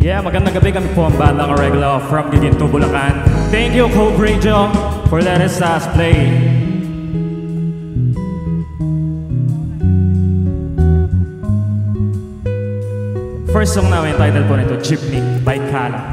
Yeah, magandang gabi, kami po ang bandang Areglo from Giginto, Bulacan. Thank you, COVE Radio, for letting us play. First song namin, title po nito, Jeepney by Kala.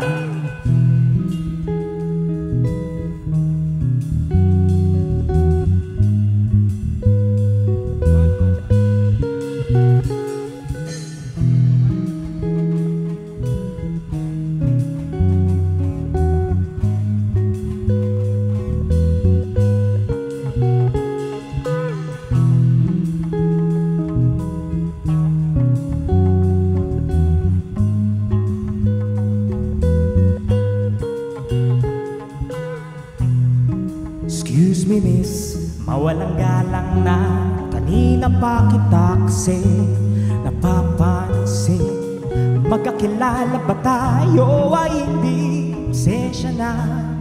Excuse me miss, mawalang galang na. Kanina pa kita kasi napapansin. Magkakilala ba tayo ay hindi? Pasensya na.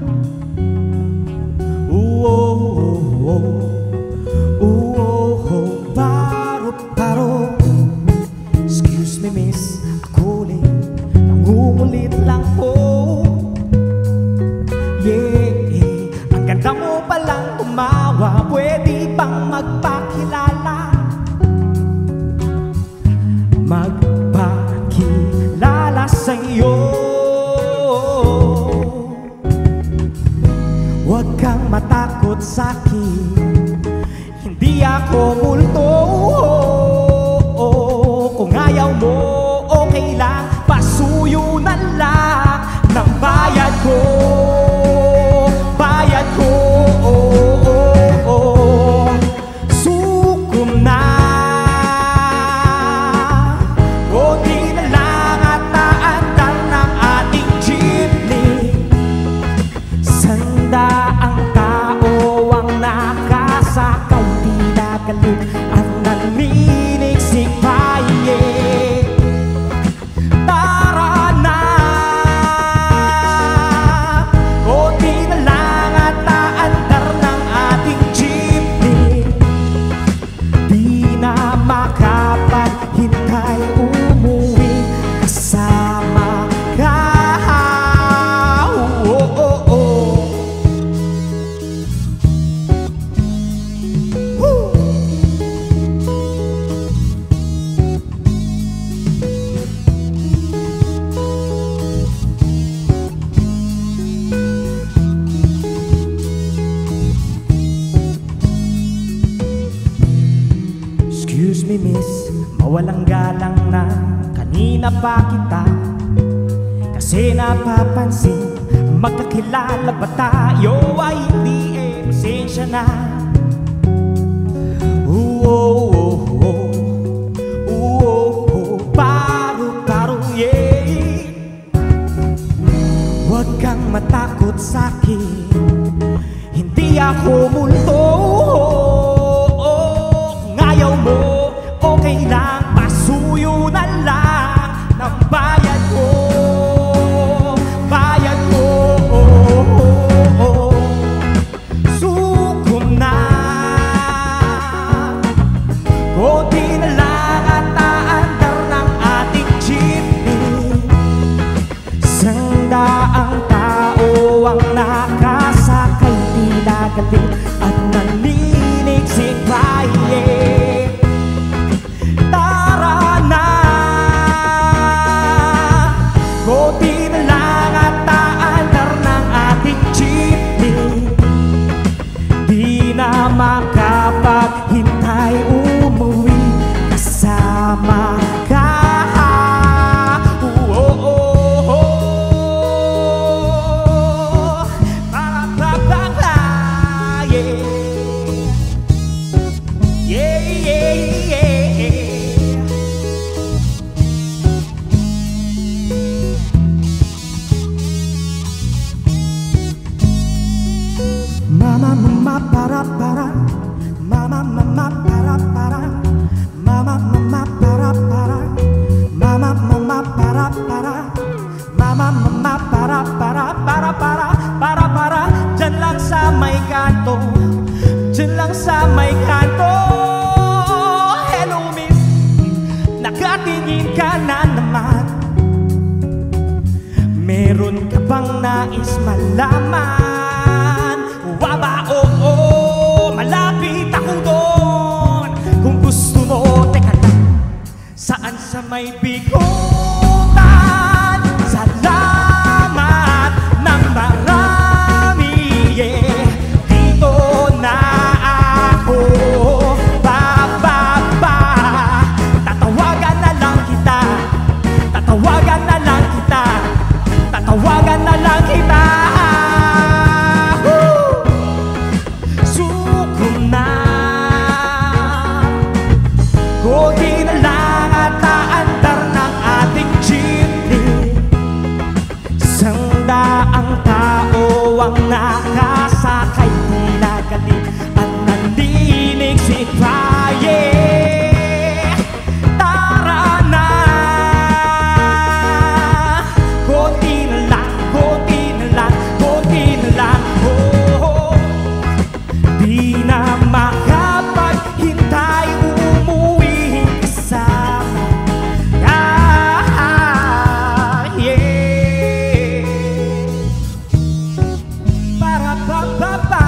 Paro. Excuse me miss, ako rin nangungulit lang po. Ang ganda mo palang tumawa, pwede bang magpakilala? Magpakilala sa'yo. Huwag kang matakot sa'kin, hindi ako multo. Kung ayaw mo, okay lang, pasuyo na lang ng bayad ko. Sukom na, konti na lang at naandar ng ating jeepney. Sandaang tao ang nakasakay, tila galit at naninigsik pa. Tara na, konti na lang at naandar ng ating jeepney. Di na makapaghintay, umuwi kasama ka. Excuse me miss, mawalang galang na. Kanina pa kita kasi napapansin. Magkakilala ba tayo ay hindi? Pasensya na. Paro, yeah. Huwag kang matakot sa'kin, hindi ako multo. Ayaw mo, okay lang, pasuyo na lang ng bayad ko. Sukom na, konti na lang at naandar ng ating jeepney. Sandaang tao ang nakasakay, tila galit at naninigsik pa. Konti na lang at naandar ng ating jeepney. Di na makapaghintay, umuwi kasama ka. nais malaman. Waba, oo, malapit ako doon. Kung gusto mo, teka lang, saan sa may bigutan? Salamat ng marami, yeah. Dito na ako bababa. Tatawagan na lang kita, tatawagan na lang kita, tatawagan na lang kita. Suko na, konti na lang at naandar ng ating jeepney. Sandaang tao ang nakasakay, tila galit at nandinig si Paye. Tara na, konti na lang, konti na lang, konti na lang. Oh, di na makapaghintay, umuwi kasama. Yeah. Para pa pa pa.